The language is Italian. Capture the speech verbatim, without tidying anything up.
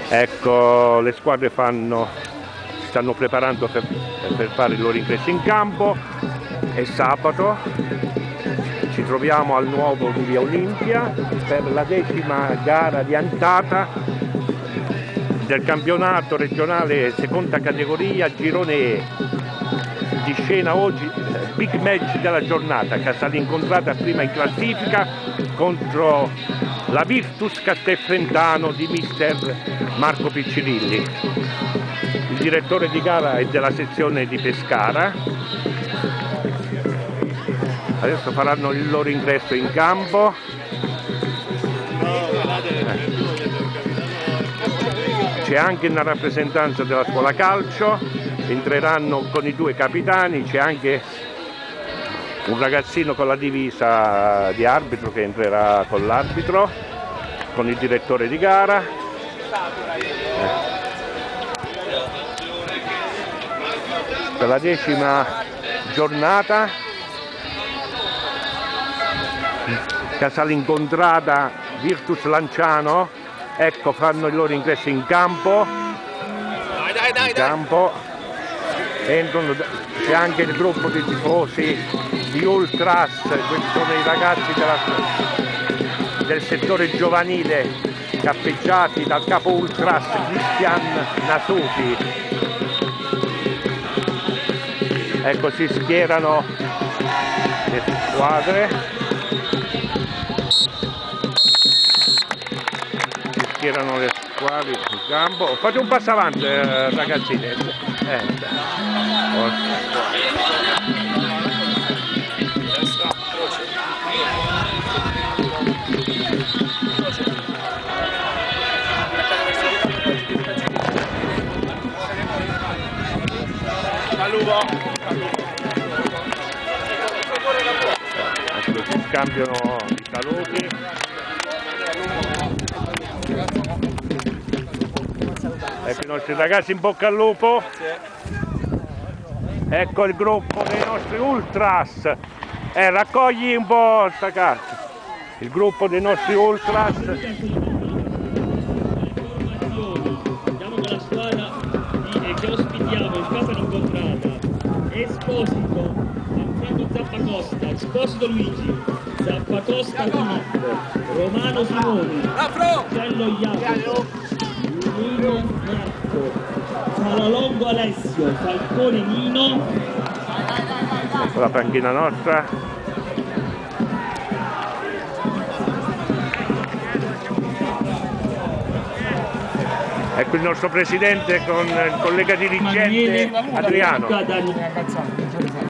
Ecco, le squadre fanno, si stanno preparando per, per fare il loro ingresso in campo. È sabato, ci troviamo al nuovo di Via Olimpia per la decima gara di andata del campionato regionale seconda categoria Girone E. Di scena oggi big match della giornata, Casalino incontrata prima in classifica contro la Virtus Castelfrentano di mister Marco Piccirilli. Il direttore di gara è della sezione di Pescara. Adesso faranno il loro ingresso in campo. C'è anche una rappresentanza della scuola calcio, entreranno con i due capitani, c'è anche un ragazzino con la divisa di arbitro che entrerà con l'arbitro, con il direttore di gara. Eh. Per la decima giornata, Casalino incontrata Virtus Lanciano. Ecco, fanno il loro ingresso in campo. Dai, dai, dai, in campo. Entrano, c'è anche il gruppo di tifosi di Ultras, questi sono i ragazzi della, del settore giovanile cappeggiati dal capo Ultras Cristian Nasuti. Ecco, si schierano le squadre. Schierano le squadre in campo. Fate un passo avanti, eh, ragazzini. Eh, ecco, si scambiano i saluti. Ecco i nostri ragazzi, in bocca al lupo. Ecco il gruppo dei nostri Ultras. Eh, raccogli un po' sta carta. Il gruppo dei nostri Ultras. Siamo con la squadra di, eh, che ospitiamo in casa incontrata. Esposito, Alfredo Zappacosta, Esposito Luigi, Zappacosta Filippo, Romano Simoni, Cello Jacopo, Nino Marco, Salalongo Alessio, Falcone Nino. Ecco la panchina nostra. Ecco il nostro presidente con il collega dirigente Adriano.